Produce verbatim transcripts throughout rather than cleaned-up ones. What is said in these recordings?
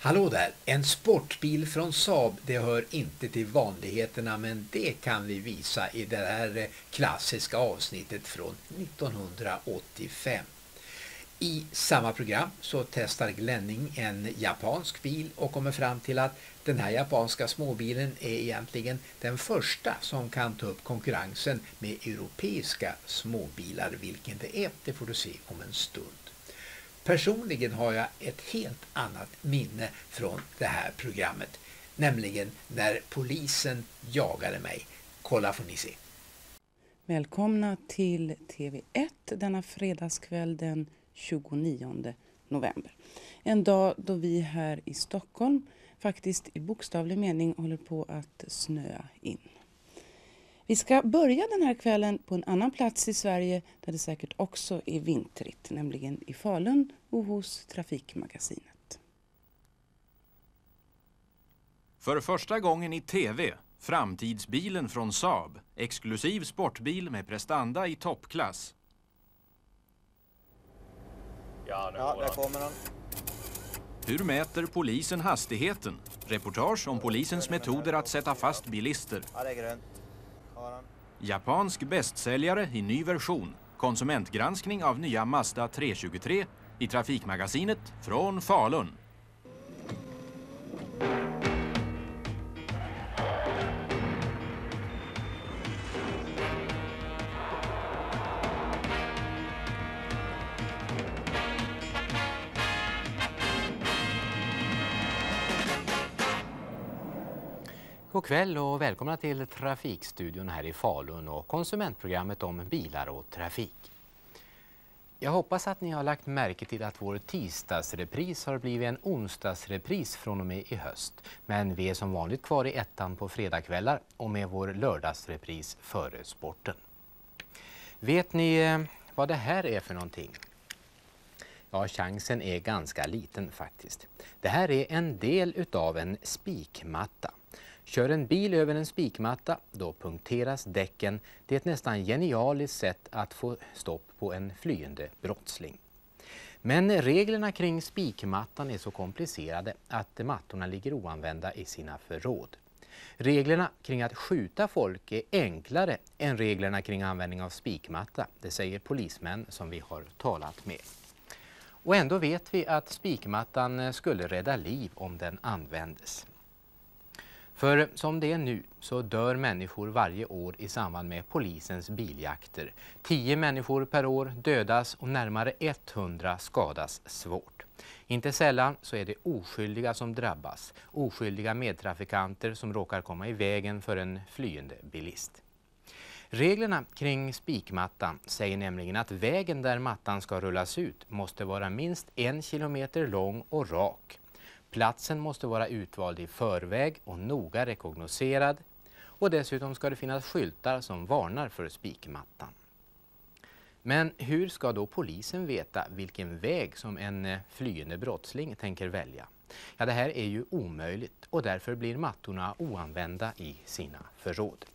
Hallå där, en sportbil från Saab, det hör inte till vanligheterna, men det kan vi visa i det här klassiska avsnittet från nittonhundraåttiofem. I samma program så testar Glenning en japansk bil och kommer fram till att den här japanska småbilen är egentligen den första som kan ta upp konkurrensen med europeiska småbilar. Vilken det är, det får du se om en stund. Personligen har jag ett helt annat minne från det här programmet, nämligen när polisen jagade mig. Kolla får ni se. Välkomna till T V ett denna fredagskväll den tjugonionde november. En dag då vi här i Stockholm faktiskt i bokstavlig mening håller på att snöa in. Vi ska börja den här kvällen på en annan plats i Sverige där det säkert också är vintrigt, nämligen i Falun och hos Trafikmagasinet. För första gången i tv, framtidsbilen från Saab, exklusiv sportbil med prestanda i toppklass. Ja, nu Ja, där kommer han. Hur mäter polisen hastigheten? Reportage om polisens metoder att sätta fast bilister. Ja, det är grönt. Har han. Japansk bästsäljare i ny version. Konsumentgranskning av nya Mazda tre tjugotre i Trafikmagasinet från Falun. God kväll och välkomna till Trafikstudion här i Falun och konsumentprogrammet om bilar och trafik. Jag hoppas att ni har lagt märke till att vår tisdagsrepris har blivit en onsdagsrepris från och med i höst. Men vi är som vanligt kvar i ettan på fredagskvällar och med vår lördagsrepris före sporten. Vet ni vad det här är för någonting? Ja, chansen är ganska liten faktiskt. Det här är en del utav en spikmatta. Kör en bil över en spikmatta, då punkteras däcken. Det är ett nästan genialiskt sätt att få stopp på en flyende brottsling. Men reglerna kring spikmattan är så komplicerade att mattorna ligger oanvända i sina förråd. Reglerna kring att skjuta folk är enklare än reglerna kring användning av spikmatta, det säger polismän som vi har talat med. Och ändå vet vi att spikmattan skulle rädda liv om den användes. För som det är nu så dör människor varje år i samband med polisens biljakter. Tio människor per år dödas och närmare hundra skadas svårt. Inte sällan så är det oskyldiga som drabbas. Oskyldiga medtrafikanter som råkar komma i vägen för en flyende bilist. Reglerna kring spikmattan säger nämligen att vägen där mattan ska rullas ut måste vara minst en kilometer lång och rak. Platsen måste vara utvald i förväg och noga rekognoserad och dessutom ska det finnas skyltar som varnar för spikmattan. Men hur ska då polisen veta vilken väg som en flyende brottsling tänker välja? Ja, det här är ju omöjligt och därför blir mattorna oanvända i sina förråd.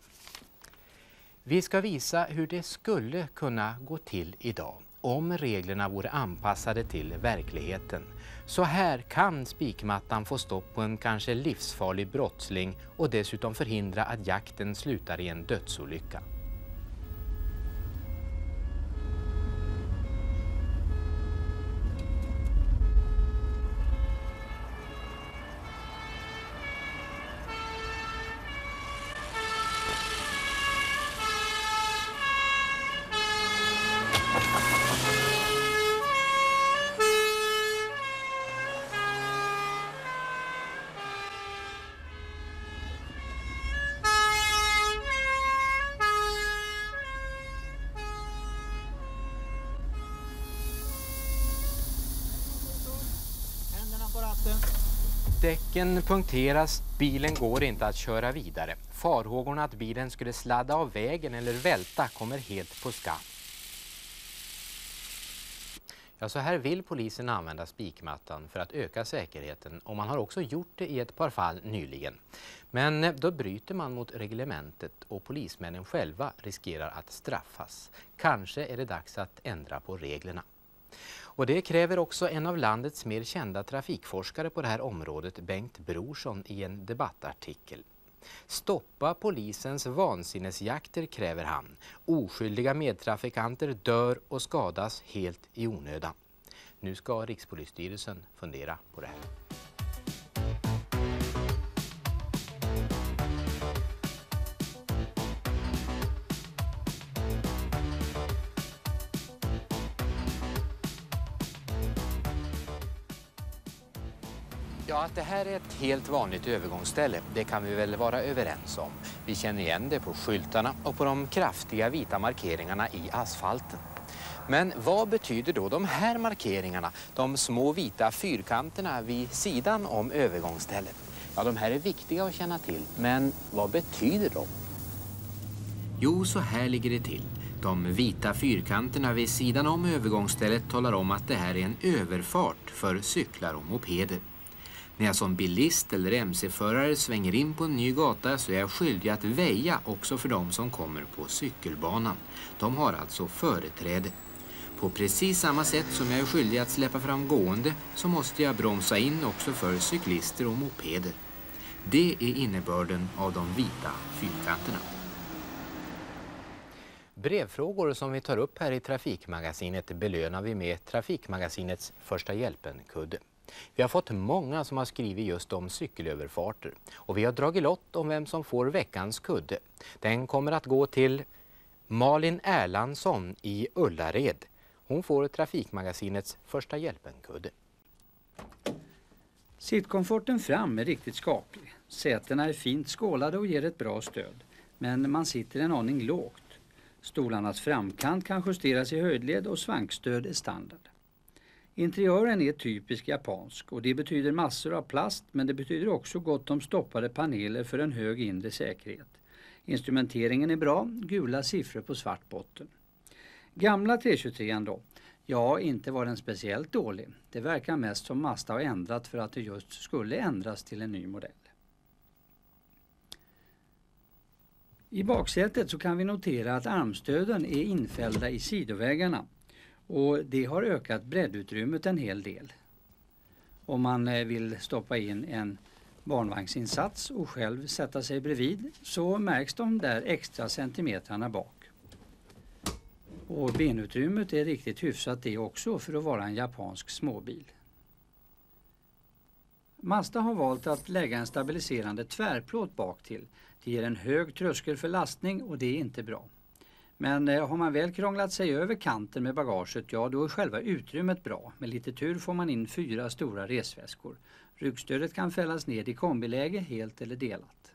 Vi ska visa hur det skulle kunna gå till idag om reglerna vore anpassade till verkligheten. Så här kan spikmattan få stopp på en kanske livsfarlig brottsling och dessutom förhindra att jakten slutar i en dödsolycka. Däcken punkteras, bilen går inte att köra vidare. Farhågorna att bilen skulle sladda av vägen eller välta kommer helt på skam. Ja, så här vill polisen använda spikmattan för att öka säkerheten och man har också gjort det i ett par fall nyligen. Men då bryter man mot reglementet och polismännen själva riskerar att straffas. Kanske är det dags att ändra på reglerna. Och det kräver också en av landets mer kända trafikforskare på det här området, Bengt Brorsson, i en debattartikel. Stoppa polisens vansinnesjakter, kräver han. Oskyldiga medtrafikanter dör och skadas helt i onödan. Nu ska Rikspolisstyrelsen fundera på det här. Ja, att det här är ett helt vanligt övergångsställe, det kan vi väl vara överens om. Vi känner igen det på skyltarna och på de kraftiga vita markeringarna i asfalten. Men vad betyder då de här markeringarna, de små vita fyrkanterna vid sidan om övergångsstället? Ja, de här är viktiga att känna till, men vad betyder de? Jo, så här ligger det till. De vita fyrkanterna vid sidan om övergångsstället talar om att det här är en överfart för cyklar och mopeder. När jag som bilist eller M C-förare svänger in på en ny gata så är jag skyldig att väja också för de som kommer på cykelbanan. De har alltså företräde. På precis samma sätt som jag är skyldig att släppa fram gående så måste jag bromsa in också för cyklister och mopeder. Det är innebörden av de vita fyrkanterna. Brevfrågor som vi tar upp här i Trafikmagasinet belönar vi med Trafikmagasinets första hjälpen-kudde. Vi har fått många som har skrivit just om cykelöverfarter och vi har dragit lott om vem som får veckans kudde. Den kommer att gå till Malin Erlandsson i Ullared. Hon får Trafikmagasinets första hjälpen-kudde. Sittkomforten fram är riktigt skaplig. Sätena är fint skålade och ger ett bra stöd. Men man sitter en aning lågt. Stolarnas framkant kan justeras i höjdled och svankstöd är standard. Interiören är typisk japansk och det betyder massor av plast, men det betyder också gott om stoppade paneler för en hög inre säkerhet. Instrumenteringen är bra, gula siffror på svart botten. Gamla tre tjugotre då? Ja, inte var den speciellt dålig. Det verkar mest som Mazda har ändrat för att det just skulle ändras till en ny modell. I baksätet så kan vi notera att armstöden är infällda i sidoväggarna. Och det har ökat breddutrymmet en hel del. Om man vill stoppa in en barnvagnsinsats och själv sätta sig bredvid så märks de där extra centimetrarna bak. Och benutrymmet är riktigt hyfsat det också för att vara en japansk småbil. Mazda har valt att lägga en stabiliserande tvärplåt bak till. Det ger en hög tröskel för lastning och det är inte bra. Men eh, har man väl krånglat sig över kanten med bagaget, ja då är själva utrymmet bra. Med lite tur får man in fyra stora resväskor. Ryggstödet kan fällas ned i kombiläge helt eller delat.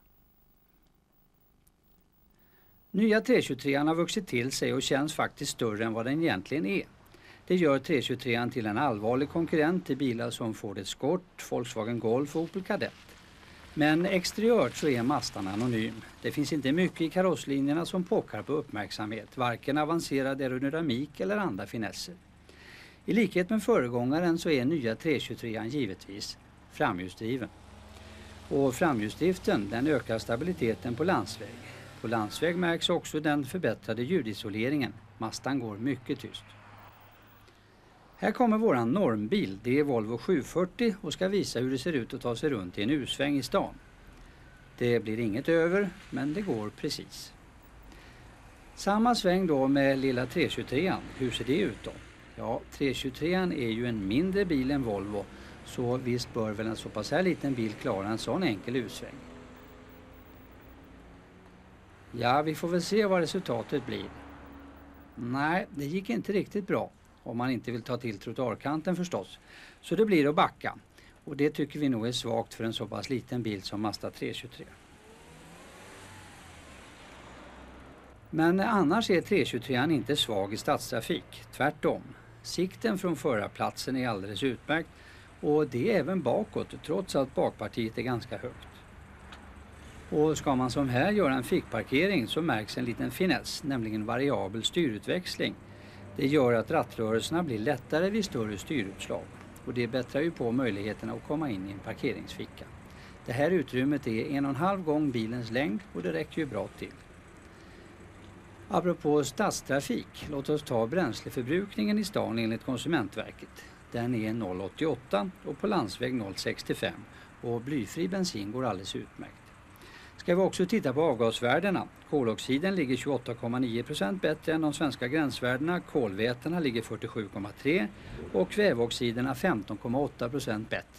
Nya tre tjugotre har vuxit till sig och känns faktiskt större än vad den egentligen är. Det gör tre tjugotre till en allvarlig konkurrent till bilar som Ford Escort, Volkswagen Golf och Opel Kadett. Men exteriört så är Mazdan anonym. Det finns inte mycket i karosslinjerna som pockar på uppmärksamhet, varken avancerad aerodynamik eller andra finesser. I likhet med föregångaren så är nya tre tjugotre givetvis framhjulsdriven. Och framhjulsdriften den ökar stabiliteten på landsväg. På landsväg märks också den förbättrade ljudisoleringen. Mazdan går mycket tyst. Här kommer våran normbil, det är Volvo sjuhundrafyrtio och ska visa hur det ser ut att ta sig runt i en U-sväng i stan. Det blir inget över, men det går precis. Samma sväng då med lilla tre tjugotre, hur ser det ut då? Ja, tre tjugotre är ju en mindre bil än Volvo, så visst bör väl en så pass här liten bil klara en sån enkel U-sväng. Ja, vi får väl se vad resultatet blir. Nej, det gick inte riktigt bra. Om man inte vill ta till trottoarkanten förstås. Så det blir att backa. Och det tycker vi nog är svagt för en så pass liten bil som Mazda tre tjugotre. Men annars är tre tjugotre inte svag i stadstrafik. Tvärtom. Sikten från förarplatsen är alldeles utmärkt. Och det är även bakåt trots att bakpartiet är ganska högt. Och ska man som här göra en fickparkering så märks en liten finess, nämligen variabel styrutväxling. Det gör att rattrörelserna blir lättare vid större styrutslag och det bättrar ju på möjligheterna att komma in i en parkeringsficka. Det här utrymmet är en och en halv gång bilens längd och det räcker ju bra till. Apropå stadstrafik, låt oss ta bränsleförbrukningen i stan enligt Konsumentverket. Den är noll komma åttioåtta och på landsväg noll komma sextiofem och blyfri bensin går alldeles utmärkt. Ska vi också titta på avgasvärdena. Koloxiden ligger tjugoåtta komma nio procent bättre än de svenska gränsvärdena, kolvätena ligger fyrtiosju komma tre och kväveoxiderna femton komma åtta procent bättre.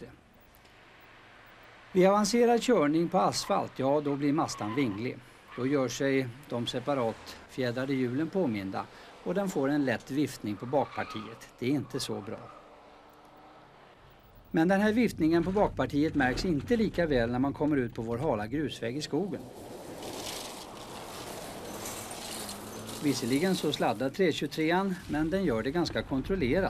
Vid avancerad körning på asfalt, ja då blir mastan vinglig. Då gör sig de separat fjädrade hjulen påminda och den får en lätt viftning på bakpartiet. Det är inte så bra. Men den här viftningen på bakpartiet märks inte lika väl när man kommer ut på vår hala grusväg i skogen. Visserligen så sladdar trehundratjugotrean, men den gör det ganska kontrollerat.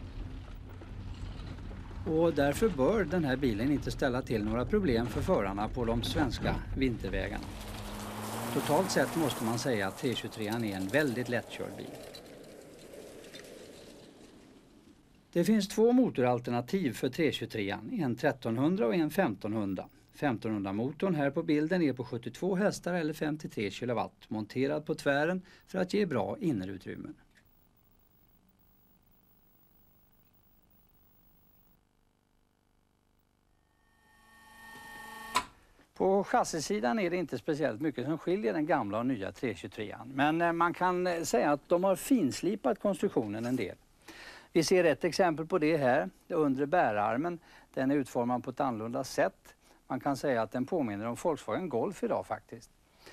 Och därför bör den här bilen inte ställa till några problem för förarna på de svenska vintervägarna. Totalt sett måste man säga att trehundratjugotrean är en väldigt lättkörd bil. Det finns två motoralternativ för trehundratjugotrean, en trettonhundra och en femtonhundra. femtonhundra-motorn här på bilden är på sjuttiotvå hästar eller femtiotre kilowatt, monterad på tvären för att ge bra innerutrymmen. På chassisidan är det inte speciellt mycket som skiljer den gamla och nya trehundratjugotrean. Men man kan säga att de har finslipat konstruktionen en del. Vi ser ett exempel på det här, det undre bärarmen. Den är utformad på ett annorlunda sätt. Man kan säga att den påminner om Volkswagen Golf idag faktiskt.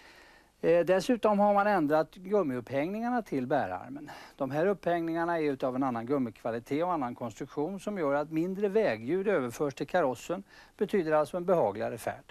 Eh, dessutom har man ändrat gummiupphängningarna till bärarmen. De här upphängningarna är utav en annan gummikvalitet och annan konstruktion som gör att mindre vägljud överförs till karossen. Betyder alltså en behagligare färd.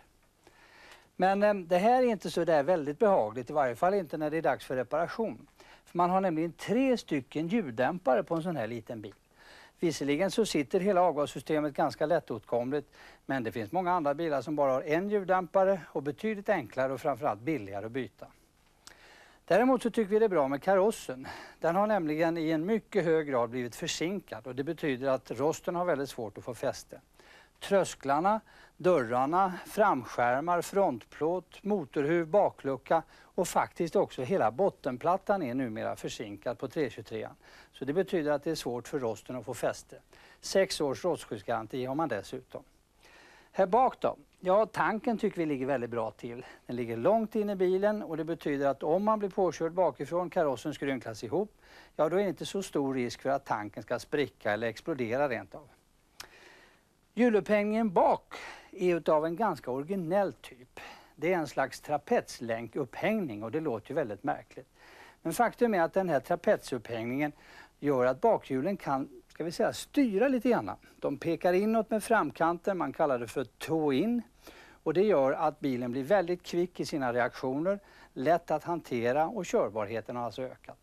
Men eh, det här är inte så där väldigt behagligt, i varje fall inte när det är dags för reparation. För man har nämligen tre stycken ljuddämpare på en sån här liten bil. Visserligen så sitter hela avgassystemet ganska lättåtkomligt, men det finns många andra bilar som bara har en ljuddämpare och betydligt enklare och framförallt billigare att byta. Däremot så tycker vi det är bra med karossen. Den har nämligen i en mycket hög grad blivit försinkad och det betyder att rosten har väldigt svårt att få fäste. Trösklarna, dörrarna, framskärmar, frontplåt, motorhuv, baklucka och faktiskt också hela bottenplattan är numera försinkad på trehundratjugotrean. Så det betyder att det är svårt för rosten att få fäste. Sex års rostskyddsgaranti har man dessutom. Här bak då? Ja, tanken tycker vi ligger väldigt bra till. Den ligger långt in i bilen och det betyder att om man blir påkörd bakifrån, karossen skrynklas ihop, ja då är det inte så stor risk för att tanken ska spricka eller explodera rent av. Hjulupphängningen bak är utav en ganska originell typ. Det är en slags trapetslänkupphängning och det låter ju väldigt märkligt. Men faktum är att den här trapetsupphängningen gör att bakhjulen kan, ska vi säga, styra lite grann. De pekar inåt med framkanten, man kallar det för toe-in. Och det gör att bilen blir väldigt kvick i sina reaktioner, lätt att hantera och körbarheten har alltså ökat.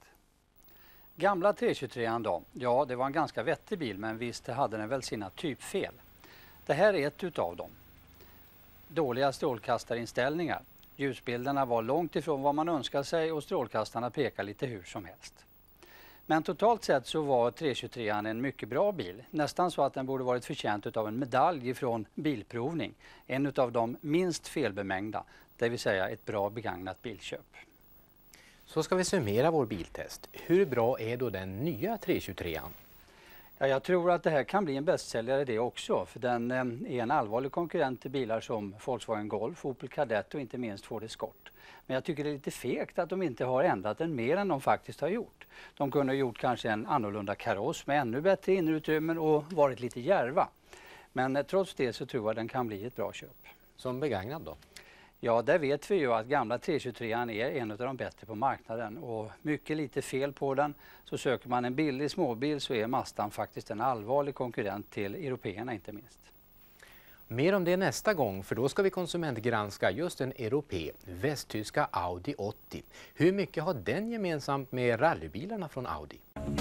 Gamla trehundratjugotrean då, ja det var en ganska vettig bil men visst hade den väl sina typfel. Det här är ett utav dem. Dåliga strålkastarinställningar. Ljusbilderna var långt ifrån vad man önskar sig och strålkastarna pekar lite hur som helst. Men totalt sett så var trehundratjugotrean en mycket bra bil. Nästan så att den borde varit förtjänt utav en medalj från Bilprovning. En utav de minst felbemängda, det vill säga ett bra begagnat bilköp. Så ska vi summera vår biltest. Hur bra är då den nya trehundratjugotrean? Ja, jag tror att det här kan bli en bästsäljare det också, för den eh, är en allvarlig konkurrent till bilar som Volkswagen Golf, Opel Kadett och inte minst Ford Escort. Men jag tycker det är lite fegt att de inte har ändrat den mer än de faktiskt har gjort. De kunde ha gjort kanske en annorlunda kaross med ännu bättre innerutrymmen och varit lite djärva. Men eh, trots det så tror jag den kan bli ett bra köp. Som begagnad då? Ja, där vet vi ju att gamla trehundratjugotrean är en av de bättre på marknaden och mycket lite fel på den. Så söker man en billig småbil så är Mazdan faktiskt en allvarlig konkurrent till européerna inte minst. Mer om det nästa gång, för då ska vi konsumentgranska just en europé, västtyska Audi åttio. Hur mycket har den gemensamt med rallybilarna från Audi?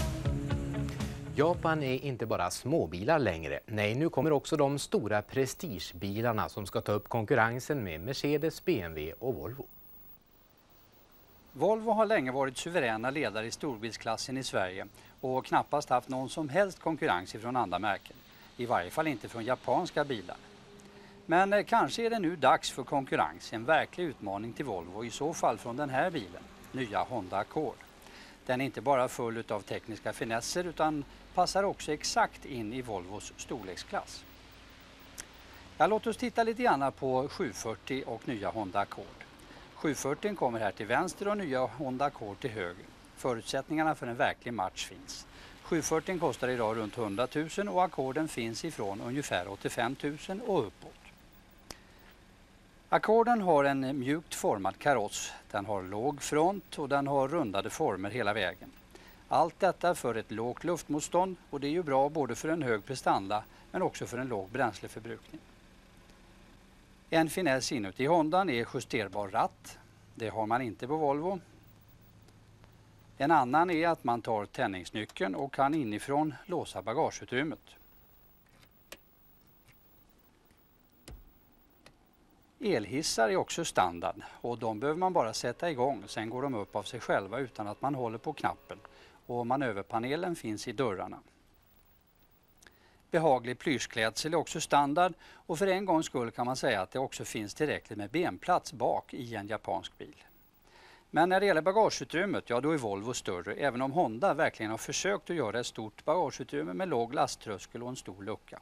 Japan är inte bara småbilar längre. Nej, nu kommer också de stora prestigebilarna som ska ta upp konkurrensen med Mercedes, B M W och Volvo. Volvo har länge varit suveräna ledare i storbilsklassen i Sverige och knappast haft någon som helst konkurrens från andra märken. I varje fall inte från japanska bilar. Men eh, kanske är det nu dags för konkurrens, en verklig utmaning till Volvo, i så fall från den här bilen. nya Honda Accord. Den är inte bara full av tekniska finesser utan passar också exakt in i Volvos storleksklass. Ja, låt oss titta lite grann på sjuhundrafyrtio och nya Honda Accord. sjuhundrafyrtio kommer här till vänster och nya Honda Accord till höger. Förutsättningarna för en verklig match finns. sjuhundrafyrtio kostar idag runt hundra tusen och Accorden finns ifrån ungefär åttiofem tusen och uppåt. Accorden har en mjukt formad kaross. Den har låg front och den har rundade former hela vägen. Allt detta för ett lågt luftmotstånd och det är ju bra både för en hög prestanda men också för en låg bränsleförbrukning. En finess inuti Hondan är justerbar ratt. Det har man inte på Volvo. En annan är att man tar tändningsnyckeln och kan inifrån låsa bagageutrymmet. Elhissar är också standard och de behöver man bara sätta igång. Sen går de upp av sig själva utan att man håller på knappen. Och manöverpanelen finns i dörrarna. Behaglig plyschklädsel är också standard och för en gångs skull kan man säga att det också finns tillräckligt med benplats bak i en japansk bil. Men när det gäller bagageutrymmet, ja då är Volvo större, även om Honda verkligen har försökt att göra ett stort bagageutrymme med låg lasttröskel och en stor lucka.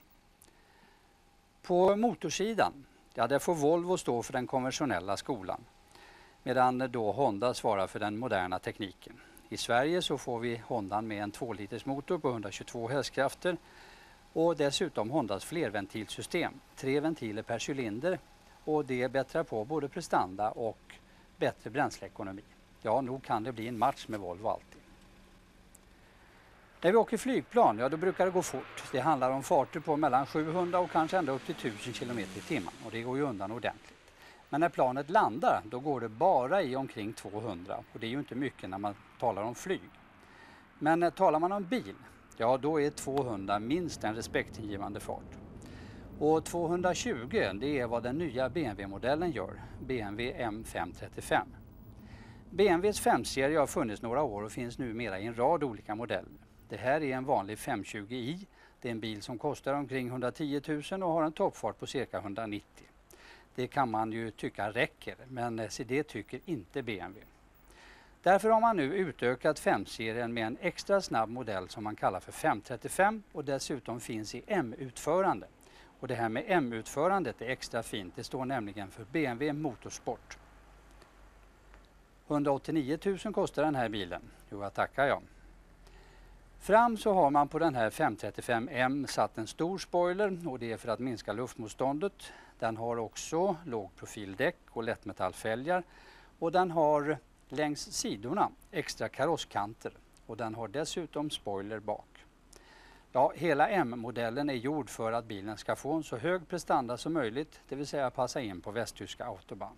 På motorsidan, ja där får Volvo stå för den konventionella skolan, medan då Honda svarar för den moderna tekniken. I Sverige så får vi Hondan med en två liters motor på hundratjugotvå hästkrafter och dessutom Hondas flerventilsystem, tre ventiler per cylinder och det bättrar på både prestanda och bättre bränsleekonomi. Ja, nog kan det bli en match med Volvo alltid. När vi åker flygplan, ja då brukar det gå fort. Det handlar om farter på mellan sjuhundra och kanske ända upp till tusen kilometer i timmen och det går ju undan ordentligt. Men när planet landar, då går det bara i omkring tvåhundra och det är ju inte mycket när man talar om flyg. Men talar man om bil, ja då är tvåhundra minst en respektingivande fart. Och tvåhundratjugo det är vad den nya B M W-modellen gör, B M W M fem trettiofem. B M Ws fem-serie har funnits några år och finns numera i en rad olika modeller. Det här är en vanlig femhundratjugo i, det är en bil som kostar omkring hundratio tusen och har en toppfart på cirka hundranittio. Det kan man ju tycka räcker, men så det tycker inte B M W. Därför har man nu utökat fem-serien med en extra snabb modell som man kallar för fem trettiofem och dessutom finns i M-utförande. Och det här med M-utförandet är extra fint, det står nämligen för B M W Motorsport. hundraåttionio tusen kostar den här bilen, jo jag tackar jag. Fram så har man på den här fem trettiofem M satt en stor spoiler och det är för att minska luftmotståndet. Den har också lågprofildäck och lättmetallfälgar och den har längs sidorna extra karosskanter och den har dessutom spoiler bak. Ja, hela M-modellen är gjord för att bilen ska få en så hög prestanda som möjligt, det vill säga passa in på västtyska autobahn.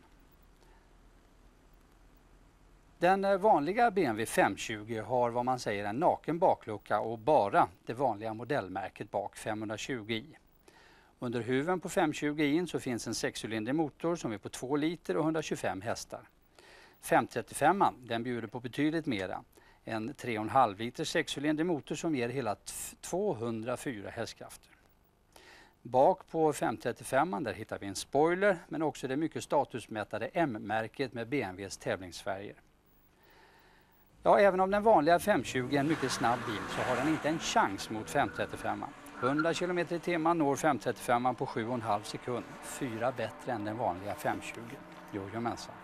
Den vanliga B M W femhundratjugo har vad man säger en naken baklucka och bara det vanliga modellmärket bak femhundratjugo i. Under huven på femhundratjugo i så finns en sexcylindrig motor som är på två liter och hundratjugofem hästar. fem trettiofem den bjuder på betydligt mera. En tre komma fem liters sexcylindrig motor som ger hela tvåhundrafyra hästkrafter. Bak på fem trettiofem där hittar vi en spoiler men också det mycket statusmättade M-märket med B M Ws tävlingsfärger. Ja, även om den vanliga femhundratjugo är en mycket snabb bil så har den inte en chans mot fem trettiofem. hundra kilometer i timmen når fem trettiofem på sju komma fem sekund. Fyra bättre än den vanliga femhundratjugo. Jojomensan.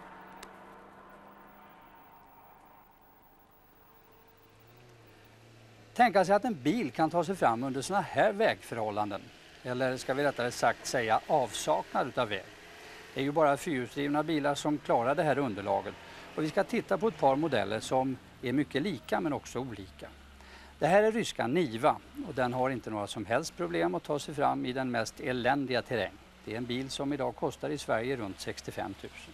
Tänka sig att en bil kan ta sig fram under såna här vägförhållanden. Eller ska vi rättare sagt säga avsaknad av väg. Det är ju bara fyrhjulsdrivna bilar som klarar det här underlaget. Och vi ska titta på ett par modeller som är mycket lika men också olika. Det här är ryska Niva och den har inte några som helst problem att ta sig fram i den mest eländiga terräng. Det är en bil som idag kostar i Sverige runt sextiofem tusen.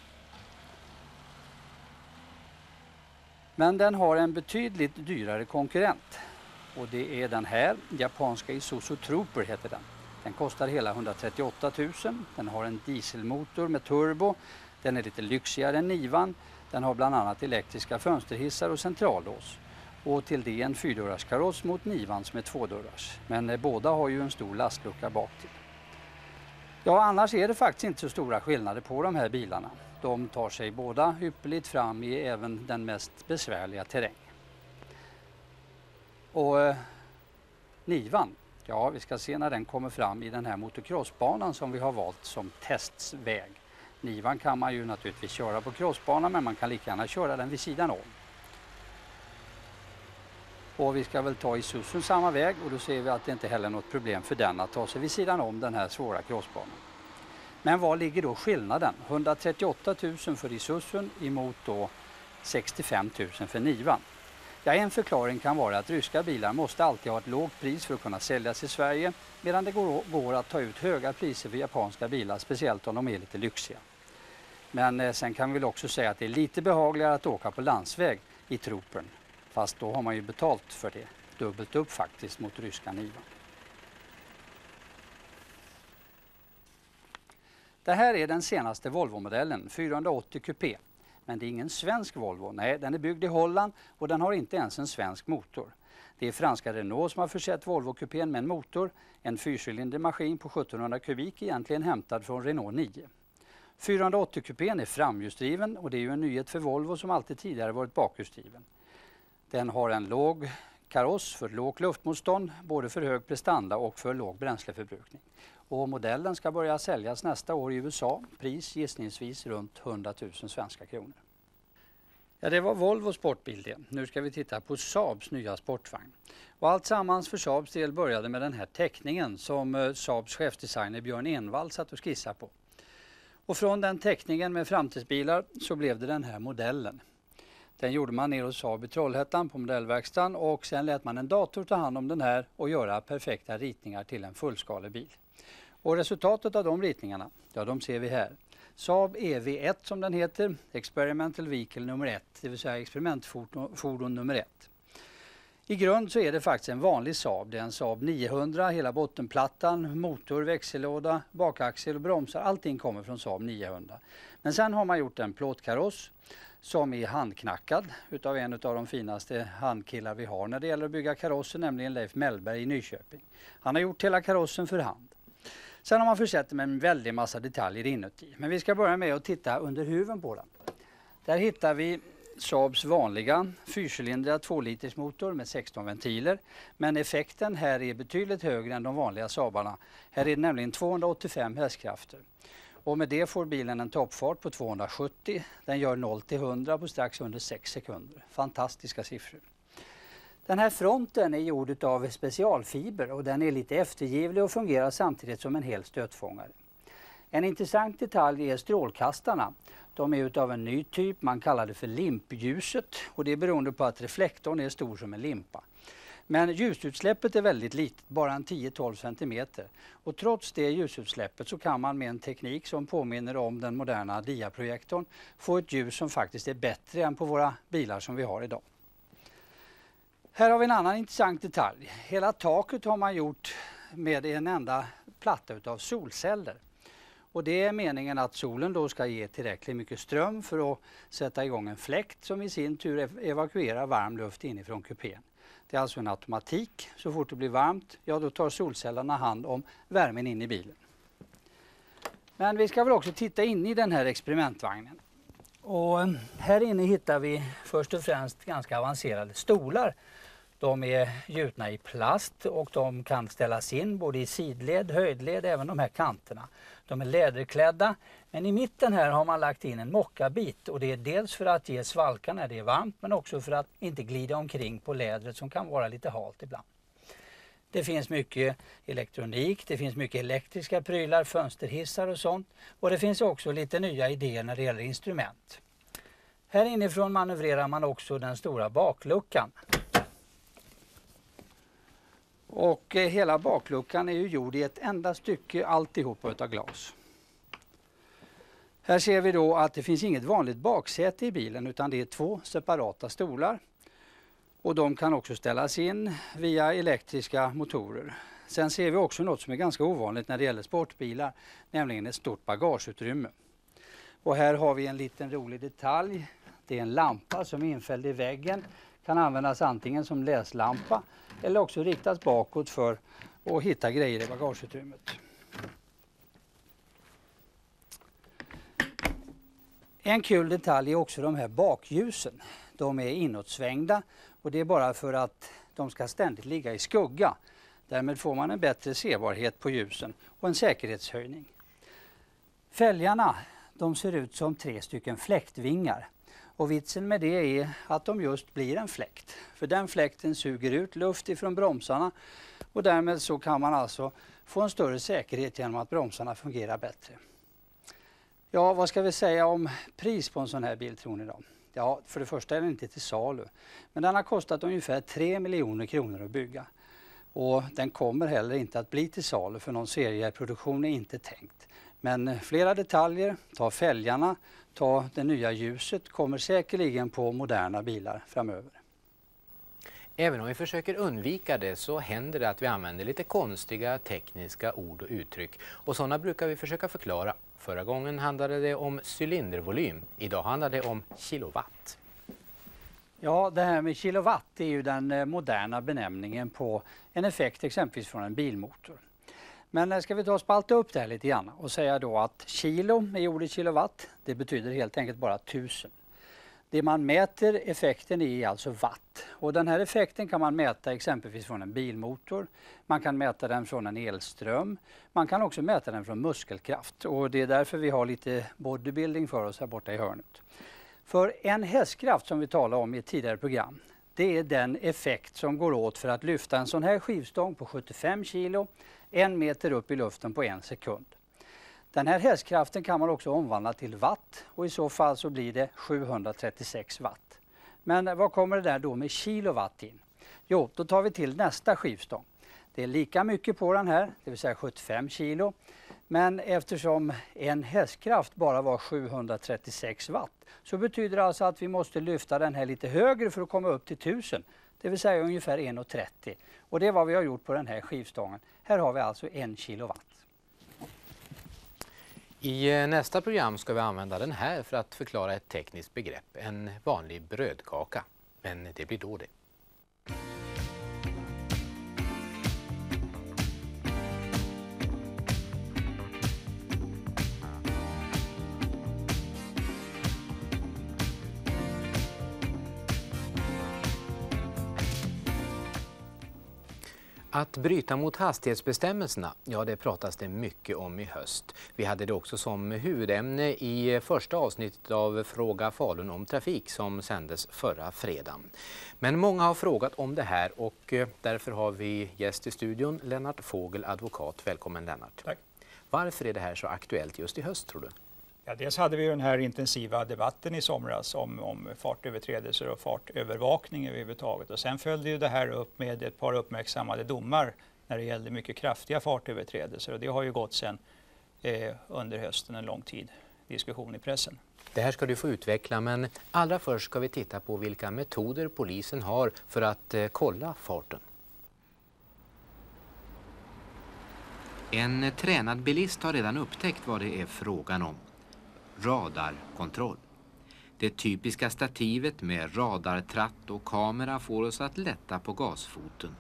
Men den har en betydligt dyrare konkurrent. Och det är den här, japanska Isuzu Trooper heter den. Den kostar hela hundratrettioåtta tusen. Den har en dieselmotor med turbo. Den är lite lyxigare än Nivan. Den har bland annat elektriska fönsterhissar och centrallås. Och till det en fyrdörrars kaross mot Nivan som är tvådörrars. Men båda har ju en stor lastlucka bak till. Ja, annars är det faktiskt inte så stora skillnader på de här bilarna. De tar sig båda ypperligt fram i även den mest besvärliga terräng. Och eh, Nivan, ja vi ska se när den kommer fram i den här motocrossbanan som vi har valt som testväg. Nivan kan man ju naturligtvis köra på crossbanan, men man kan lika gärna köra den vid sidan om. Och vi ska väl ta Isuzu samma väg, och då ser vi att det inte heller är något problem för den att ta sig vid sidan om den här svåra crossbanan. Men var ligger då skillnaden? hundratrettioåtta tusen för Isuzu emot då sextiofem tusen för Nivan. Ja, en förklaring kan vara att ryska bilar måste alltid ha ett lågt pris för att kunna säljas i Sverige, medan det går, går att ta ut höga priser för japanska bilar, speciellt om de är lite lyxiga. Men eh, sen kan vi väl också säga att det är lite behagligare att åka på landsväg i Tropen. Fast då har man ju betalt för det. Dubbelt upp faktiskt mot ryska Nivan. Det här är den senaste Volvo-modellen, fyrahundraåttio Coupé. Men det är ingen svensk Volvo. Nej, den är byggd i Holland och den har inte ens en svensk motor. Det är franska Renault som har försett Volvo-kupén med en motor. En fyrcylindrig maskin på sjuttonhundra kubik, egentligen hämtad från Renault nio. fyrahundraåttio Coupén är framhjulsdriven, och det är ju en nyhet för Volvo som alltid tidigare varit bakhjulsdriven. Den har en låg kaross för lågt luftmotstånd, både för hög prestanda och för låg bränsleförbrukning. Och modellen ska börja säljas nästa år i U S A, pris gissningsvis runt hundratusen svenska kronor. Ja, det var Volvo sportbil det. Nu ska vi titta på Saabs nya sportvagn. Och allt sammans för Saabs del började med den här teckningen som Saabs chefdesigner Björn Envall satt och skissade på. Och från den teckningen med framtidsbilar så blev det den här modellen. Den gjorde man ner hos Saab i Trollhättan på modellverkstan, och sen lät man en dator ta hand om den här och göra perfekta ritningar till en fullskalig bil. Och resultatet av de ritningarna, ja de ser vi här. Saab E V ett som den heter, Experimental Vehicle nummer ett, det vill säga experimentfordon nummer ett. I grund så är det faktiskt en vanlig Saab, det är en Saab niohundra, hela bottenplattan, motor, växellåda, bakaxel och bromsar, allting kommer från Saab niohundra. Men sen har man gjort en plåtkaross som är handknackad utav en av de finaste handkillar vi har när det gäller att bygga karosser, nämligen Leif Mellberg i Nyköping. Han har gjort hela karossen för hand. Sen har man försett med en väldig massa detaljer inuti. Men vi ska börja med att titta under huven på den. Där hittar vi Saabs vanliga fyrcylindriga två liters motor med sexton ventiler. Men effekten här är betydligt högre än de vanliga Saabarna. Här är det nämligen tvåhundraåttiofem hästkrafter. Och med det får bilen en toppfart på tvåhundrasjuttio. Den gör noll till hundra på strax under sex sekunder. Fantastiska siffror. Den här fronten är gjord av specialfiber och den är lite eftergivlig och fungerar samtidigt som en hel stötfångare. En intressant detalj är strålkastarna. De är utav en ny typ, man kallar det för limpljuset, och det är beroende på att reflektorn är stor som en limpa. Men ljusutsläppet är väldigt litet, bara en tio till tolv centimeter. Och trots det ljusutsläppet så kan man med en teknik som påminner om den moderna diaprojektorn få ett ljus som faktiskt är bättre än på våra bilar som vi har idag. Här har vi en annan intressant detalj. Hela taket har man gjort med en enda platta utav solceller. Och det är meningen att solen då ska ge tillräckligt mycket ström för att sätta igång en fläkt som i sin tur evakuerar varm luft inifrån kupén. Det är alltså en automatik. Så fort det blir varmt, ja då tar solcellerna hand om värmen in i bilen. Men vi ska väl också titta in i den här experimentvagnen. Och här inne hittar vi först och främst ganska avancerade stolar. De är gjutna i plast och de kan ställas in både i sidled, höjdled, även de här kanterna. De är läderklädda, men i mitten här har man lagt in en mockabit, och det är dels för att ge svalka när det är varmt, men också för att inte glida omkring på lädret som kan vara lite halt ibland. Det finns mycket elektronik, det finns mycket elektriska prylar, fönsterhissar och sånt, och det finns också lite nya idéer när det gäller instrument. Här inifrån manövrerar man också den stora bakluckan. Och eh, hela bakluckan är ju gjord i ett enda stycke, alltihopa utav glas. Här ser vi då att det finns inget vanligt baksäte i bilen, utan det är två separata stolar. Och de kan också ställas in via elektriska motorer. Sen ser vi också något som är ganska ovanligt när det gäller sportbilar, nämligen ett stort bagageutrymme. Och här har vi en liten rolig detalj. Det är en lampa som är infälld i väggen. Kan användas antingen som läslampa eller också riktas bakåt för att hitta grejer i bagageutrymmet. En kul detalj är också de här bakljusen. De är inåtsvängda och det är bara för att de ska ständigt ligga i skugga. Därmed får man en bättre sebarhet på ljusen och en säkerhetshöjning. Fälgarna, de ser ut som tre stycken fläktvingar. Och vitsen med det är att de just blir en fläkt. För den fläkten suger ut luft ifrån bromsarna och därmed så kan man alltså få en större säkerhet genom att bromsarna fungerar bättre. Ja, vad ska vi säga om pris på en sån här bil, tror ni då? Ja, för det första är den inte till salu. Men den har kostat ungefär tre miljoner kronor att bygga. Och den kommer heller inte att bli till salu, för någon serieproduktion är inte tänkt. Men flera detaljer, ta fälgarna, ta det nya ljuset, kommer säkerligen på moderna bilar framöver. Även om vi försöker undvika det så händer det att vi använder lite konstiga tekniska ord och uttryck. Och sådana brukar vi försöka förklara. Förra gången handlade det om cylindervolym, idag handlar det om kilowatt. Ja, det här med kilowatt är ju den moderna benämningen på en effekt exempelvis från en bilmotor. Men ska vi ta och spalta upp det här lite grann och säga då att kilo är ordet kilowatt, det betyder helt enkelt bara tusen. Det man mäter effekten i är alltså watt. Och den här effekten kan man mäta exempelvis från en bilmotor. Man kan mäta den från en elström. Man kan också mäta den från muskelkraft. Och det är därför vi har lite bodybuilding för oss här borta i hörnet. För en hästkraft som vi talade om i ett tidigare program, det är den effekt som går åt för att lyfta en sån här skivstång på sjuttiofem kilo en meter upp i luften på en sekund. Den här hästkraften kan man också omvandla till watt och i så fall så blir det sjuhundratrettiosex watt. Men vad kommer det där då med kilowatt in? Jo, då tar vi till nästa skivstång. Det är lika mycket på den här, det vill säga sjuttiofem kilo. Men eftersom en hästkraft bara var sjuhundratrettiosex watt så betyder det alltså att vi måste lyfta den här lite högre för att komma upp till tusen. Det vill säga ungefär en komma trettio. Och det är vad vi har gjort på den här skivstången. Här har vi alltså en kilowatt. I nästa program ska vi använda den här för att förklara ett tekniskt begrepp, en vanlig brödkaka. Men det blir då det. Att bryta mot hastighetsbestämmelserna, ja det pratas det mycket om i höst. Vi hade det också som huvudämne i första avsnittet av Fråga Falun om trafik som sändes förra fredagen. Men många har frågat om det här och därför har vi gäst i studion, Lennart Fågel, advokat. Välkommen Lennart. Tack. Varför är det här så aktuellt just i höst, tror du? Ja, dels hade vi den här intensiva debatten i somras om, om fartöverträdelser och fartövervakning överhuvudtaget. Och sen följde ju det här upp med ett par uppmärksammade domar när det gällde mycket kraftiga fartöverträdelser. Och det har ju gått sen eh, under hösten en lång tid, diskussion i pressen. Det här ska du få utveckla, men allra först ska vi titta på vilka metoder polisen har för att eh, kolla farten. En tränad bilist har redan upptäckt vad det är frågan om. Radarkontroll. Det typiska stativet med radartratt och kamera får oss att lätta på gasfoten.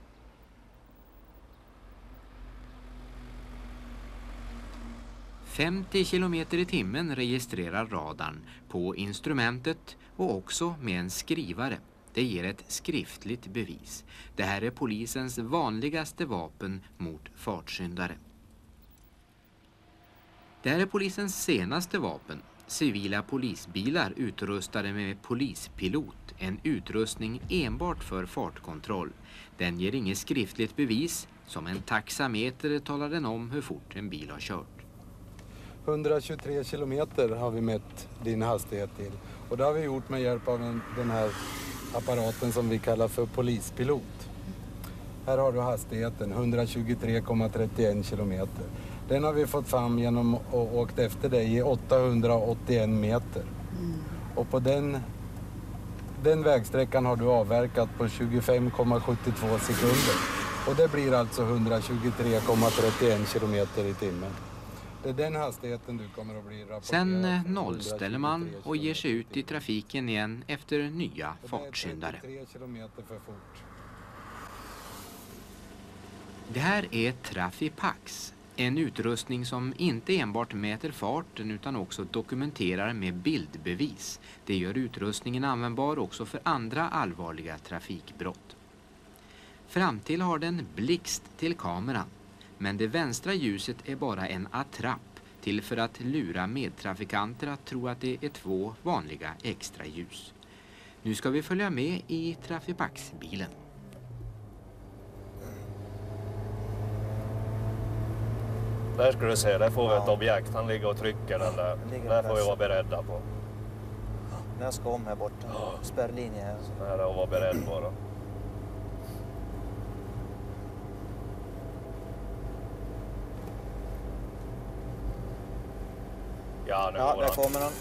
femtio kilometer i timmen registrerar radarn på instrumentet och också med en skrivare. Det ger ett skriftligt bevis. Det här är polisens vanligaste vapen mot fartsyndare. Det här är polisens senaste vapen. Civila polisbilar utrustade med polispilot. En utrustning enbart för fartkontroll. Den ger inget skriftligt bevis. Som en taxameter talar den om hur fort en bil har kört. hundratjugotre kilometer har vi mätt din hastighet till. Och det har vi gjort med hjälp av en, den här apparaten som vi kallar för polispilot. Här har du hastigheten, hundratjugotre komma trettioen kilometer. Den har vi fått fram genom att åkt efter dig i åttahundraåttioen meter. Mm. Och på den, den vägsträckan har du avverkat på tjugofem komma sjuttiotvå sekunder. Och det blir alltså hundratjugotre komma trettioen kilometer i timmen. Det är den hastigheten du kommer att bli rapporterad. Sen nollställer man och ger sig ut i trafiken igen efter nya fartsyndare. Det här är Trafipax. En utrustning som inte enbart mäter farten utan också dokumenterar med bildbevis. Det gör utrustningen användbar också för andra allvarliga trafikbrott. Framtill har den blixt till kameran, men det vänstra ljuset är bara en attrapp till för att lura medtrafikanter att tro att det är två vanliga extra ljus. Nu ska vi följa med i Trafipax-bilen. Där ska du se, där får vi ett objekt. Han ligger och trycker den där. Där får vi vara beredda på. När jag ska om här borta. Spärrlinje här. Så här är att vara beredd på då. Ja, nu ja, går där han. kommer han.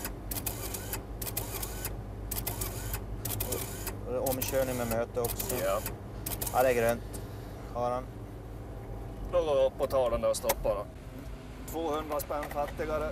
Och det är omkörning med möte också. Ja. Ja, det är grönt. Har han. Då går vi upp och tar den där och stoppar då. tvåhundra spänn fattigare.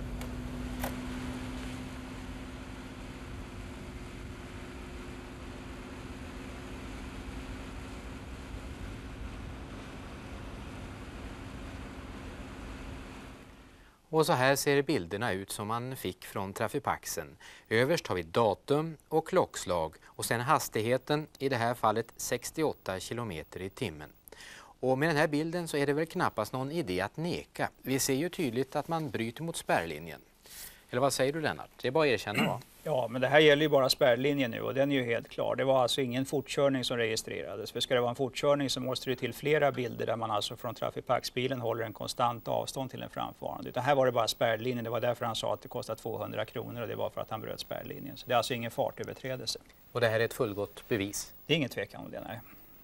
Och så här ser bilderna ut som man fick från Trafipaxen. Överst har vi datum och klockslag och sen hastigheten, i det här fallet sextioåtta kilometer i timmen. Och med den här bilden så är det väl knappast någon idé att neka. Vi ser ju tydligt att man bryter mot spärrlinjen. Eller vad säger du, Lennart? Det är bara att erkänna, va? Ja, men det här gäller ju bara spärrlinjen nu och den är ju helt klar. Det var alltså ingen fortkörning som registrerades. För ska det vara en fortkörning så måste det till flera bilder där man alltså från Trafipax-bilen håller en konstant avstånd till en framfarande. Utan här var det bara spärrlinjen. Det var därför han sa att det kostar tvåhundra kronor och det var för att han bröt spärrlinjen. Så det är alltså ingen fartöverträdelse. Och det här är ett fullgott bevis? Det är ingen tvekan om det, nej.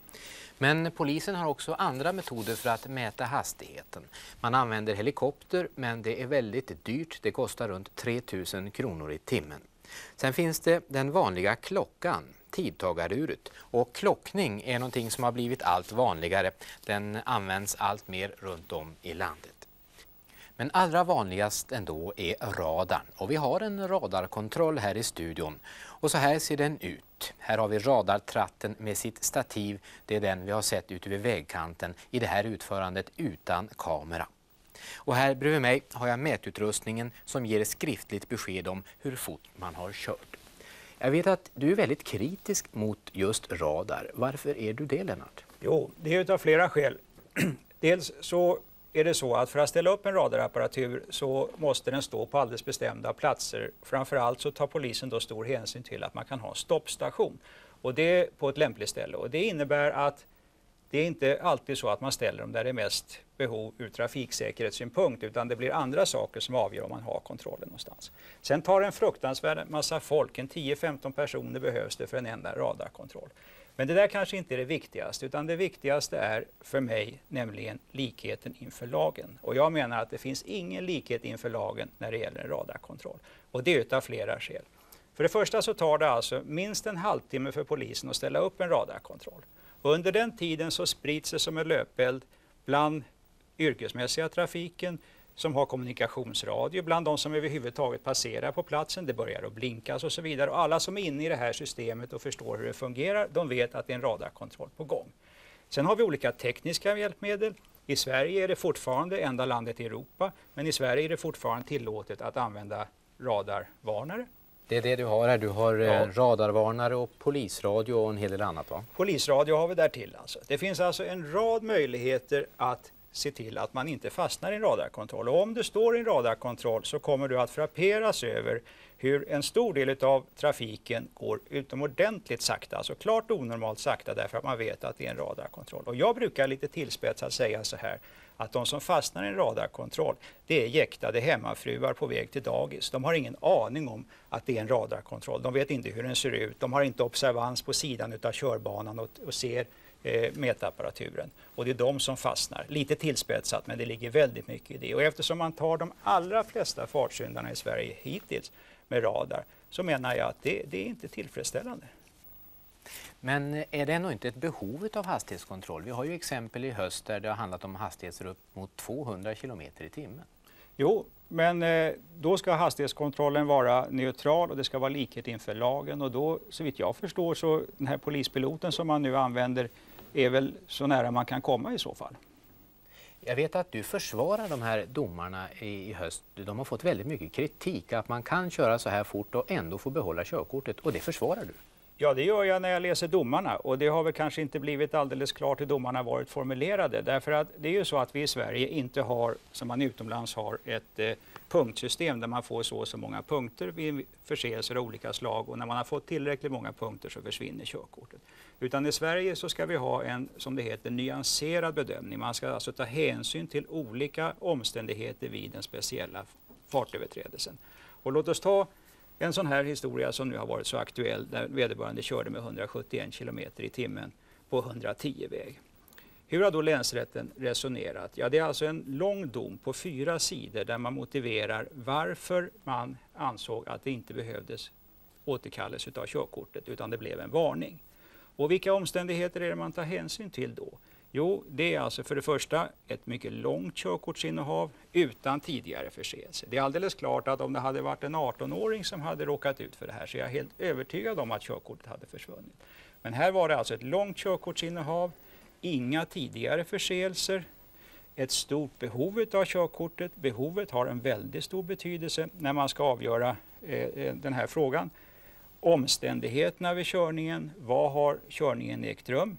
Men polisen har också andra metoder för att mäta hastigheten. Man använder helikopter, men det är väldigt dyrt. Det kostar runt tre tusen kronor i timmen. Sen finns det den vanliga klockan, tidtagaruret. Och klockning är någonting som har blivit allt vanligare. Den används allt mer runt om i landet. Men allra vanligast ändå är radarn. Och vi har en radarkontroll här i studion. Och så här ser den ut. Här har vi radartratten med sitt stativ. Det är den vi har sett ute vid vägkanten i det här utförandet utan kamera. Och här bredvid mig har jag mätutrustningen som ger skriftligt besked om hur fort man har kört. Jag vet att du är väldigt kritisk mot just radar. Varför är du det, Lennart? Jo, det är utav flera skäl. Dels så är det så att för att ställa upp en radarapparatur så måste den stå på alldeles bestämda platser. Framförallt så tar polisen då stor hänsyn till att man kan ha en stoppstation. Och det är på ett lämpligt ställe. Och det innebär att det är inte alltid så att man ställer dem där det är mest behov ur trafiksäkerhetssynpunkt, utan det blir andra saker som avgör om man har kontrollen någonstans. Sen tar en fruktansvärd massa folk, en tio femton personer behövs det för en enda radarkontroll. Men det där kanske inte är det viktigaste, utan det viktigaste är för mig nämligen likheten inför lagen. Och jag menar att det finns ingen likhet inför lagen när det gäller en radarkontroll. Och det är utav flera skäl. För det första så tar det alltså minst en halvtimme för polisen att ställa upp en radarkontroll. Och under den tiden så sprids det som en löpeld bland yrkesmässiga trafiken som har kommunikationsradio, bland de som överhuvudtaget passerar på platsen. Det börjar att blinkas och så vidare. Och alla som är inne i det här systemet och förstår hur det fungerar, de vet att det är en radarkontroll på gång. Sen har vi olika tekniska hjälpmedel. I Sverige är det fortfarande enda landet i Europa, men i Sverige är det fortfarande tillåtet att använda radarvarnare. Det är det du har här. Du har Ja. radarvarnare och polisradio och en hel del annat, va? Polisradio har vi där till alltså. Det finns alltså en rad möjligheter att se till att man inte fastnar i en radarkontroll. Och om du står i en radarkontroll så kommer du att frapperas över hur en stor del av trafiken går utomordentligt sakta, alltså klart onormalt sakta därför att man vet att det är en radarkontroll. Och jag brukar lite tillspetsat säga så här, att de som fastnar i en radarkontroll, det är jäktade hemmafruar på väg till dagis. De har ingen aning om att det är en radarkontroll. De vet inte hur den ser ut. De har inte observans på sidan av körbanan och, och ser eh, mätapparaturen. Och det är de som fastnar. Lite tillspetsat, men det ligger väldigt mycket i det. Och eftersom man tar de allra flesta fartsyndarna i Sverige hittills med radar, så menar jag att det, det är inte tillfredsställande. Men är det ändå inte ett behov av hastighetskontroll? Vi har ju exempel i höst där det har handlat om hastigheter upp mot tvåhundra kilometer i timmen. Jo, men eh, då ska hastighetskontrollen vara neutral och det ska vara likhet inför lagen. Och då, så vitt jag förstår, så den här polispiloten som man nu använder är väl så nära man kan komma i så fall. Jag vet att du försvarar de här domarna i höst. De har fått väldigt mycket kritik att man kan köra så här fort och ändå få behålla körkortet. Och det försvarar du. Ja, det gör jag när jag läser domarna. Och det har väl kanske inte blivit alldeles klart hur domarna varit formulerade. Därför att det är ju så att vi i Sverige inte har, som man utomlands har, ett eh, punktsystem där man får så och så många punkter vid förseelser av olika slag. Och när man har fått tillräckligt många punkter så försvinner körkortet. Utan i Sverige så ska vi ha en, som det heter, nyanserad bedömning. Man ska alltså ta hänsyn till olika omständigheter vid den speciella fartöverträdelsen. Och låt oss ta en sån här historia som nu har varit så aktuell där vederbörande körde med hundrasjuttioen kilometer i timmen på hundratio-väg. Hur har då länsrätten resonerat? Ja, det är alltså en lång dom på fyra sidor där man motiverar varför man ansåg att det inte behövdes återkallelse av körkortet utan det blev en varning. Och vilka omständigheter är det man tar hänsyn till då? Jo, det är alltså för det första ett mycket långt körkortsinnehav utan tidigare förseelse. Det är alldeles klart att om det hade varit en arton-åring som hade råkat ut för det här så är jag helt övertygad om att körkortet hade försvunnit. Men här var det alltså ett långt körkortsinnehav, inga tidigare förseelser, ett stort behov av körkortet. Behovet har en väldigt stor betydelse när man ska avgöra eh, den här frågan. Omständigheterna vid körningen, vad har körningen ägt rum?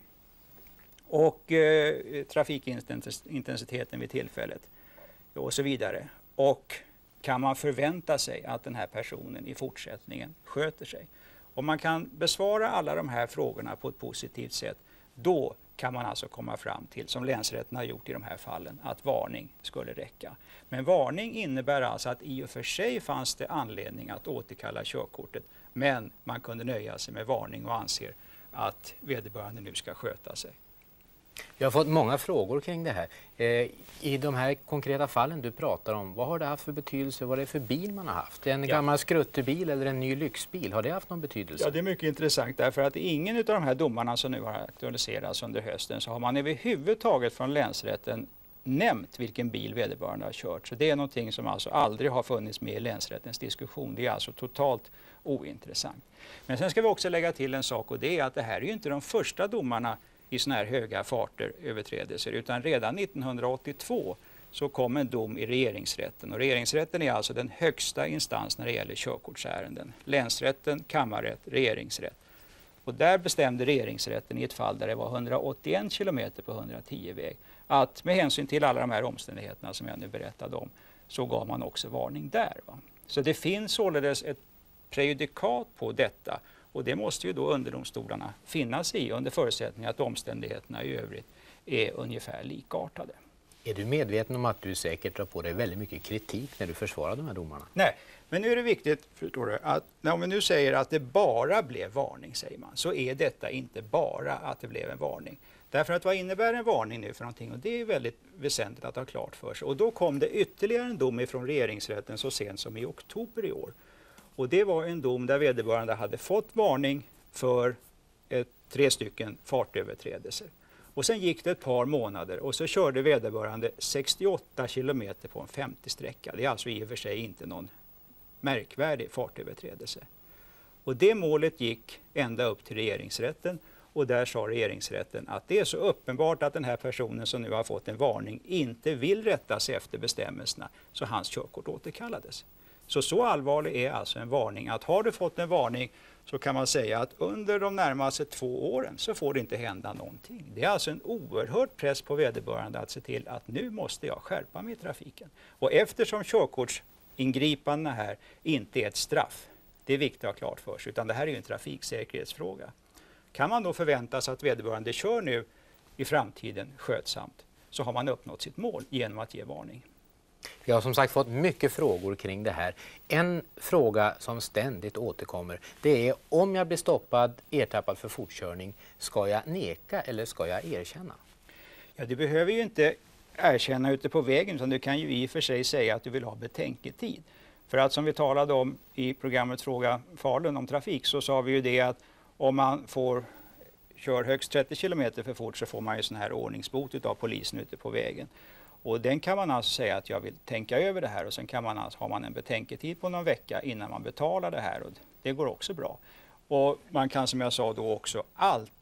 Och eh, trafikintensiteten vid tillfället och så vidare. Och kan man förvänta sig att den här personen i fortsättningen sköter sig? Om man kan besvara alla de här frågorna på ett positivt sätt, då kan man alltså komma fram till, som länsrätten har gjort i de här fallen, att varning skulle räcka. Men varning innebär alltså att i och för sig fanns det anledning att återkalla körkortet, men man kunde nöja sig med varning och anser att vederbörande nu ska sköta sig. Jag har fått många frågor kring det här. Eh, I de här konkreta fallen du pratar om, vad har det haft för betydelse? Vad är det för bil man har haft? En ja. gammal skruttebil eller en ny lyxbil? Har det haft någon betydelse? Ja, det är mycket intressant därför att ingen av de här domarna som nu har aktualiserats under hösten så har man överhuvudtaget från länsrätten nämnt vilken bil vederbörande har kört. Så det är någonting som alltså aldrig har funnits med i länsrättens diskussion. Det är alltså totalt ointressant. Men sen ska vi också lägga till en sak och det är att det här är ju inte de första domarna i såna här höga farter överträdelser utan redan nittonhundraåttiotvå så kom en dom i regeringsrätten och regeringsrätten är alltså den högsta instans när det gäller körkortsärenden. Länsrätten, kammarrätt, regeringsrätt. Och där bestämde regeringsrätten i ett fall där det var hundraåttioen kilometer på hundratio-väg att med hänsyn till alla de här omständigheterna som jag nu berättade om så gav man också varning där. Va? Så det finns således ett prejudikat på detta. Och det måste ju då underdomstolarna finnas i under förutsättning att omständigheterna i övrigt är ungefär likartade. Är du medveten om att du säkert drar på dig väldigt mycket kritik när du försvarar de här domarna? Nej, men nu är det viktigt förstår du, att när vi nu säger att det bara blev varning säger man, så är detta inte bara att det blev en varning. Därför att vad innebär en varning nu för någonting? Och det är väldigt väsentligt att ha klart för sig. Och då kom det ytterligare en dom ifrån regeringsrätten så sent som i oktober i år. Och det var en dom där vederbörande hade fått varning för ett, tre stycken fartöverträdelser. Och sen gick det ett par månader och så körde vederbörande sextioåtta kilometer på en femtio-sträcka. Det är alltså i och för sig inte någon märkvärdig fartöverträdelse. Och det målet gick ända upp till regeringsrätten och där sa regeringsrätten att det är så uppenbart att den här personen som nu har fått en varning inte vill rätta sig efter bestämmelserna så hans körkort återkallades. Så så allvarlig är alltså en varning att har du fått en varning så kan man säga att under de närmaste två åren så får det inte hända någonting. Det är alltså en oerhörd press på vederbörande att se till att nu måste jag skärpa mig i trafiken. Och eftersom körkortsingripandena här inte är ett straff, det är viktigt att ha klart för sig, utan det här är ju en trafiksäkerhetsfråga. Kan man då förvänta sig att vederbörande kör nu i framtiden skötsamt så har man uppnått sitt mål genom att ge varning. Jag har som sagt fått mycket frågor kring det här. En fråga som ständigt återkommer, det är om jag blir stoppad, ertappad för fortkörning, ska jag neka eller ska jag erkänna? Ja, du behöver ju inte erkänna ute på vägen, utan du kan ju i och för sig säga att du vill ha betänketid. För att som vi talade om i programmet Fråga Falun om trafik så sa vi ju det att om man får kör högst trettio kilometer för fort så får man ju sån här ordningsbot av polisen ute på vägen. Och den kan man alltså säga att jag vill tänka över det här och sen kan man alltså, har man en betänketid på någon vecka innan man betalar det här och det går också bra. Och man kan som jag sa då också alltid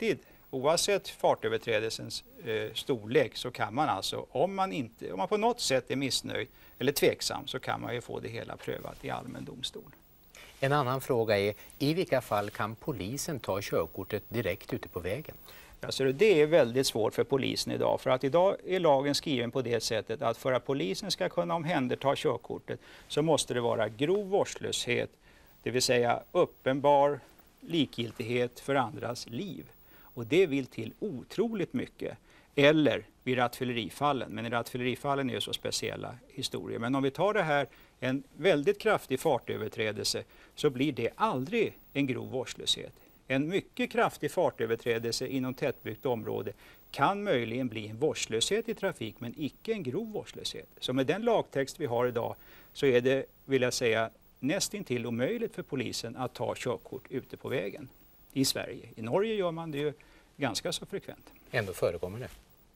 oavsett fartöverträdelsens eh, storlek så kan man alltså, om man, inte, om man på något sätt är missnöjd eller tveksam, så kan man ju få det hela prövat i allmän domstol. En annan fråga är, i vilka fall kan polisen ta körkortet direkt ute på vägen? Alltså det är väldigt svårt för polisen idag, för att idag är lagen skriven på det sättet att för att polisen ska kunna omhänderta körkortet så måste det vara grov vårdslöshet, det vill säga uppenbar likgiltighet för andras liv. Och det vill till otroligt mycket. Eller vid rattfyllerifallen, men i rattfyllerifallen är det så speciella historier. Men om vi tar det här, en väldigt kraftig fartöverträdelse, så blir det aldrig en grov vårdslöshet. En mycket kraftig fartöverträdelse inom tättbyggt område kan möjligen bli en vårdslöshet i trafik, men icke en grov vårdslöshet. Så med den lagtext vi har idag så är det, vill jag säga, nästintill omöjligt för polisen att ta körkort ute på vägen i Sverige. I Norge gör man det ju ganska så frekvent. Ändå förekommer det?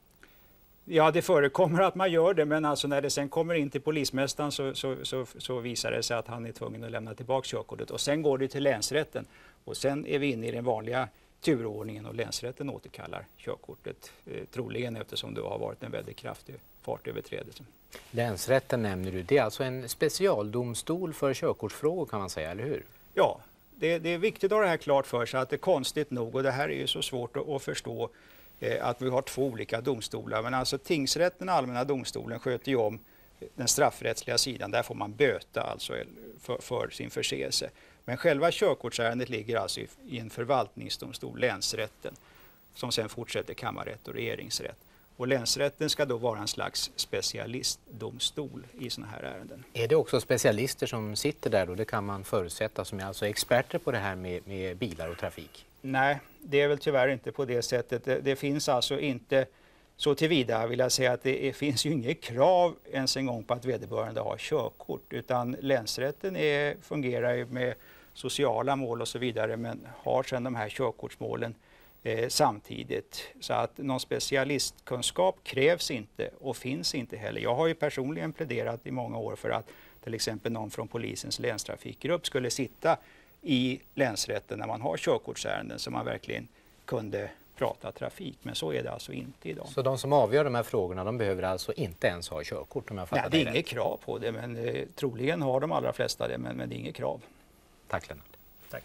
Ja, det förekommer att man gör det, men alltså när det sen kommer in till polismästaren så, så, så, så visar det sig att han är tvungen att lämna tillbaka körkortet. Och sen går det till länsrätten och sen är vi inne i den vanliga turordningen och länsrätten återkallar körkortet. Eh, troligen eftersom det har varit en väldigt kraftig fartöverträdelse. Länsrätten nämner du, det är alltså en specialdomstol för körkortsfrågor kan man säga, eller hur? Ja, det, det är viktigt att ha det här klart för sig att det är konstigt nog, och det här är ju så svårt att, att förstå, eh, att vi har två olika domstolar. Men alltså tingsrätten, allmänna domstolen, sköter ju om den straffrättsliga sidan. Där får man böta alltså för, för sin förseelse. Men själva körkortsärendet ligger alltså i, i en förvaltningsdomstol, länsrätten, som sen fortsätter kammarrätt och regeringsrätt. Och länsrätten ska då vara en slags specialistdomstol i sådana här ärenden. Är det också specialister som sitter där, och det kan man förutsätta, som är alltså experter på det här med, med bilar och trafik? Nej, det är väl tyvärr inte på det sättet. Det, det finns alltså inte så tillvida, vill jag säga, att det är, finns ju inget krav ens en gång på att vederbörande har körkort, utan länsrätten är, fungerar ju med sociala mål och så vidare, men har sedan de här körkortsmålen eh, samtidigt. Så att någon specialistkunskap krävs inte och finns inte heller. Jag har ju personligen pläderat i många år för att till exempel någon från polisens länstrafikgrupp skulle sitta i länsrätten när man har körkortsärenden, så man verkligen kunde prata trafik, men så är det alltså inte idag. Så de som avgör de här frågorna, de behöver alltså inte ens ha körkort, om jag fattar Nej, det är rätt? inget krav på det, men eh, troligen har de allra flesta det, men, men det är inget krav. Tack Lennart. Tack.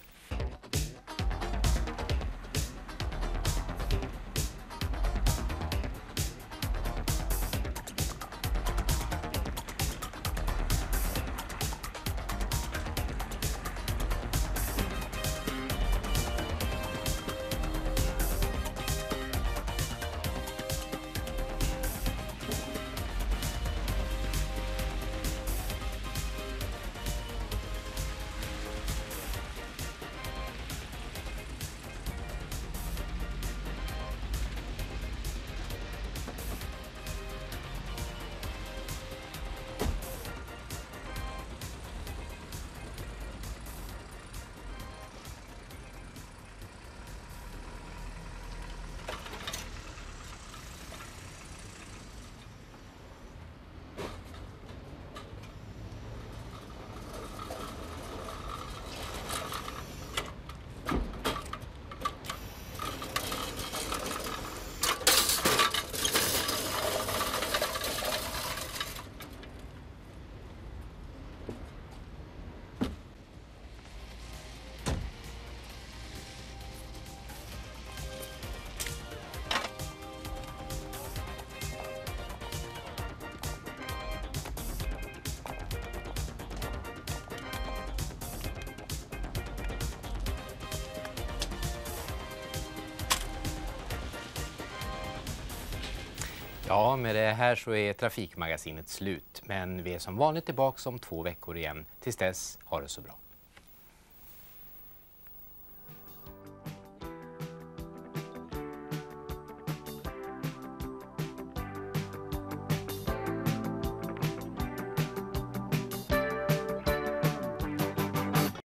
Ja, med det här så är Trafikmagasinet slut. Men vi är som vanligt tillbaka om två veckor igen. Tills dess, ha det så bra.